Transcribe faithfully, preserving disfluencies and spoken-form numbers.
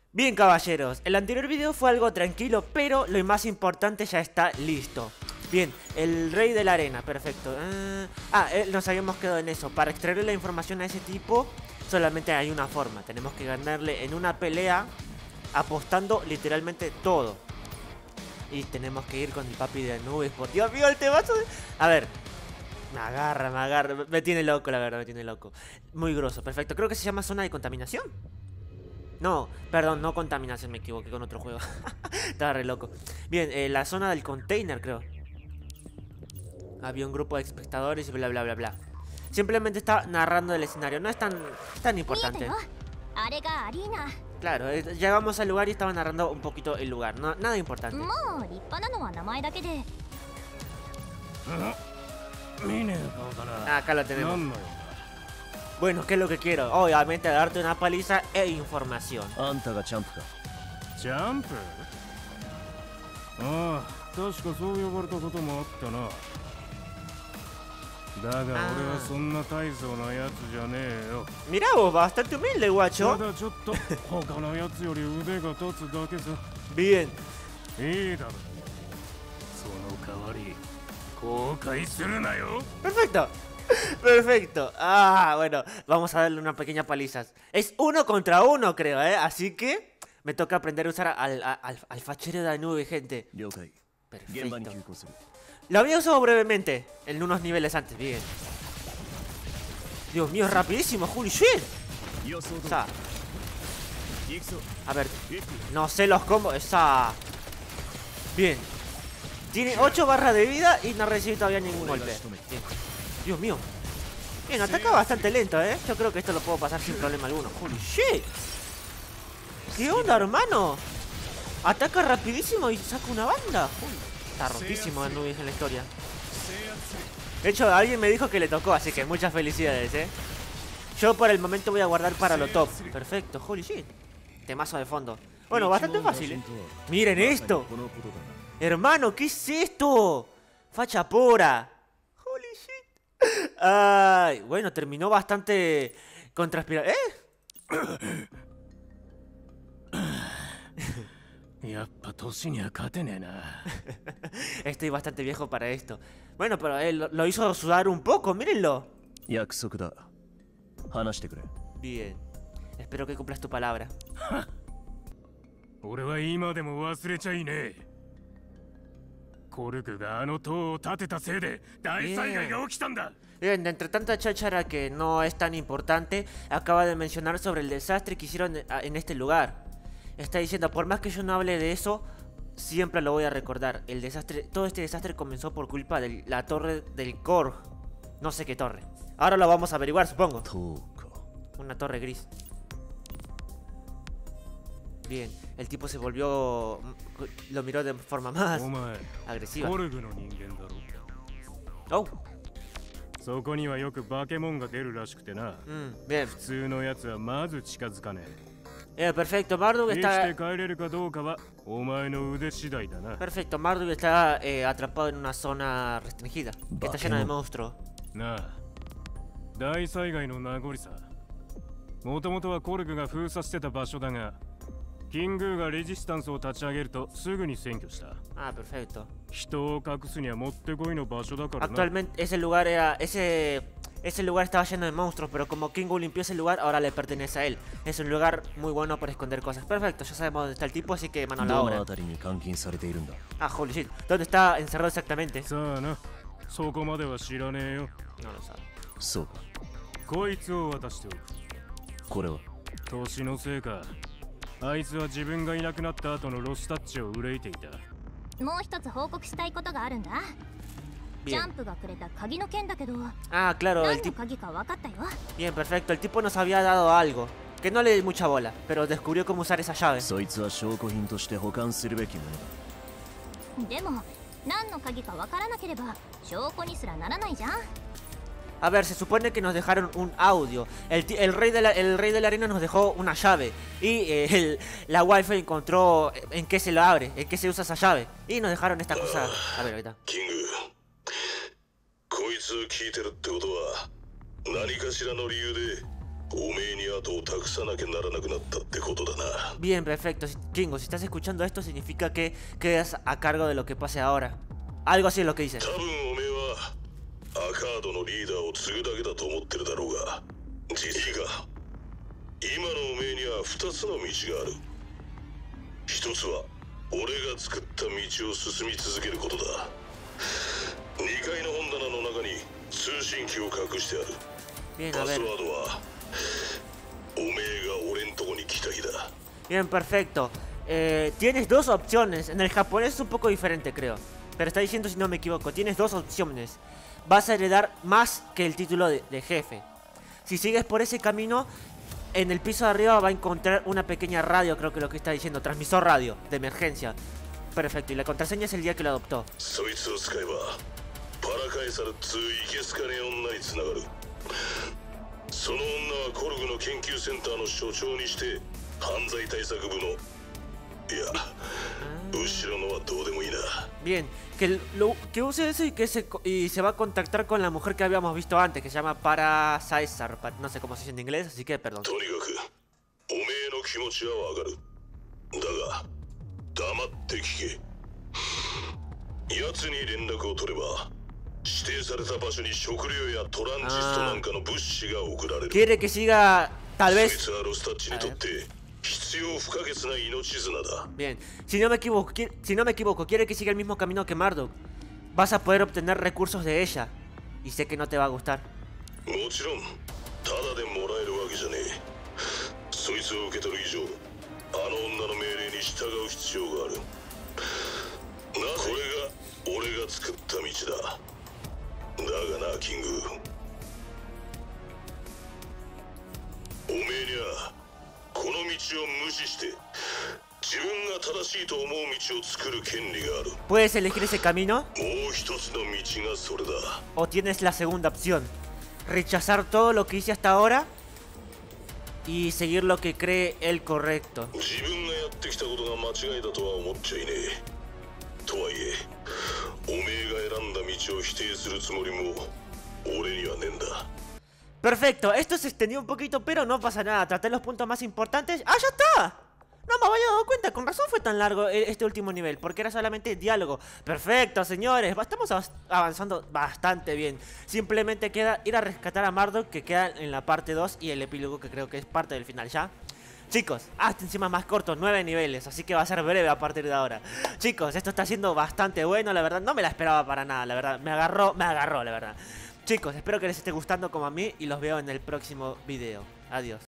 Bien, caballeros, el anterior video fue algo tranquilo, pero lo más importante ya está listo. Bien, el rey de la arena, perfecto. uh, Ah, eh, nos habíamos quedado en eso. Para extraer la información a ese tipo solamente hay una forma. Tenemos que ganarle en una pelea apostando literalmente todo. Y tenemos que ir con el papi de Anubis. Por Dios mío, el temazo de... A ver, me agarra, me agarra. Me tiene loco, la verdad, me tiene loco. Muy grosso, perfecto. Creo que se llama zona de contaminación. No, perdón, no contaminación, me equivoqué con otro juego. Estaba re loco. Bien, eh, la zona del container, creo. Había un grupo de espectadores y bla bla bla bla. Simplemente estaba narrando el escenario. No es tan, tan importante. Claro, eh, llegamos al lugar y estaba narrando un poquito el lugar. No, nada importante. Ah, acá lo tenemos. Bueno, ¿qué es lo que quiero? Obviamente darte una paliza e información. Mirá vos, bastante humilde, guacho. Bien. Perfecto. Perfecto. Ah, bueno, vamos a darle una pequeña paliza. Es uno contra uno, creo, ¿eh? Así que me toca aprender a usar al, al, al fachero de Anubis, gente. Perfecto. Lo había usado brevemente en unos niveles antes, bien. Dios mío, es rapidísimo, holy shit. Esa. A ver, no sé los combos. Esa. Bien. Tiene ocho barras de vida y no recibe todavía ningún golpe. Bien. Dios mío. Bien, ataca bastante lento, ¿eh? Yo creo que esto lo puedo pasar sin problema alguno. Holy shit. ¿Qué onda, hermano? Ataca rapidísimo y saca una banda. Uy, está rotísimo Anubis en la historia. De hecho, alguien me dijo que le tocó, así que muchas felicidades, ¿eh? Yo por el momento voy a guardar para lo top. Perfecto, holy shit. Temazo de fondo. Bueno, bastante fácil, ¿eh? Miren esto. Hermano, ¿qué es esto? Facha pura. Holy shit. Ay, bueno, terminó bastante con transpirar. ¿Eh? Estoy bastante viejo para esto. Bueno, pero él lo, lo hizo sudar un poco, mírenlo. Bien. Espero que cumplas tu palabra. Bien, entre tanta cháchara que no es tan importante, acaba de mencionar sobre el desastre que hicieron en este lugar. Está diciendo, por más que yo no hable de eso, siempre lo voy a recordar. El desastre, todo este desastre comenzó por culpa de la torre del Korg. No sé qué torre. Ahora lo vamos a averiguar, supongo. Una torre gris. Bien, el tipo se volvió... Lo miró de forma más agresiva. Oh. Mm, bien. Eh, perfecto, Marduk está... Perfecto, Marduk está eh, atrapado en una zona restringida, que está llena de monstruos. Ah, perfecto. Actualmente ese lugar era... Ese... Ese lugar estaba lleno de monstruos, pero como Kingu limpió ese lugar, ahora le pertenece a él. Es un lugar muy bueno para esconder cosas. Perfecto, ya sabemos dónde está el tipo, así que mano a la obra. Ah, holy shit. ¿Dónde está encerrado exactamente? No lo sabe. Bien. Ah, claro, el tipo... Bien, perfecto, el tipo nos había dado algo. Que no le di mucha bola, pero descubrió cómo usar esa llave. A ver, se supone que nos dejaron un audio. El, el, rey, de la, el rey de la arena nos dejó una llave. Y eh, el, la wifi encontró en qué se lo abre, en qué se usa esa llave. Y nos dejaron esta cosa. A ver, ahorita. Bien, perfecto. Kingo, si estás escuchando esto, significa que quedas a cargo de lo que pase ahora. Algo así es lo que dice. Bien, a ver. Bien, perfecto. Eh, tienes dos opciones. En el japonés es un poco diferente, creo. Pero está diciendo, si no me equivoco, tienes dos opciones. Vas a heredar más que el título de, de jefe. Si sigues por ese camino, en el piso de arriba va a encontrar una pequeña radio, creo que lo que está diciendo. Transmisor radio, de emergencia. Perfecto, y la contraseña es el día que lo adoptó. Bien, que, lo, que use eso y que se, y se va a contactar con la mujer que habíamos visto antes, que se llama Para Caesar, no sé cómo se dice en inglés, así que perdón. Ah. Quiere que siga, tal vez. Bien, si no me equivoco, si no me equivoco, quiere que siga el mismo camino que Marduk. Vas a poder obtener recursos de ella. Y sé que no te va a gustar. ¿Puedes elegir ese camino? O tienes la segunda opción: rechazar todo lo que hice hasta ahora y seguir lo que cree él correcto. Perfecto, esto se extendió un poquito, pero no pasa nada. Traté los puntos más importantes. ¡Ah, ya está! No me había dado cuenta, con razón fue tan largo este último nivel, porque era solamente diálogo. Perfecto, señores, estamos avanzando bastante bien. Simplemente queda ir a rescatar a Marduk, que queda en la parte dos, y el epílogo, que creo que es parte del final ya. Chicos, hasta encima más corto, nueve niveles, así que va a ser breve a partir de ahora. Chicos, esto está siendo bastante bueno, la verdad, no me la esperaba para nada, la verdad. Me agarró, me agarró, la verdad. Chicos, espero que les esté gustando como a mí y los veo en el próximo video. Adiós.